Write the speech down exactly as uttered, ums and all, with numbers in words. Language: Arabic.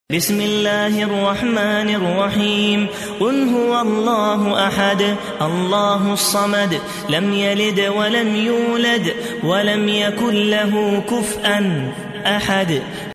بسم الله الرحمن الرحيم قل هو الله أحد الله الصمد لم يلد ولم يولد ولم يكن له كفءا أحد